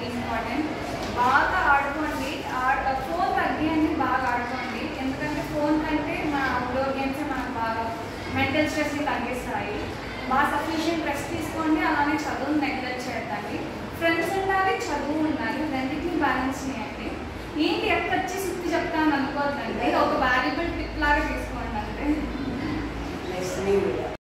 Important. బాగా ఆడుకోండి, phone తగ్గియండి, బాగా ఆడుకోండి. ఎందుకంటే ఫోన్ కంటే మన అవుట్డోర్ గేమ్స్ మనకు బాగా మెంటల్ స్ట్రెస్ని తగ్గిస్తాయి. బాగా సఫిషియెంట్ రెస్ట్ తీసుకోండి, అలానే చదువుని నెగ్లెక్ట్ చేయకండి. ఫ్రెండ్స్ ఉండాలి, చదువు ఉండాలి, రెండింటిని బ్యాలెన్స్ చేయండి. ఏంటి ఎక్కడ వచ్చి సుత్తి చెప్తాను అనుకోవద్దండి, ఒక వాల్యుబుల్ టిప్ లాగా తీసుకోండి అంతే.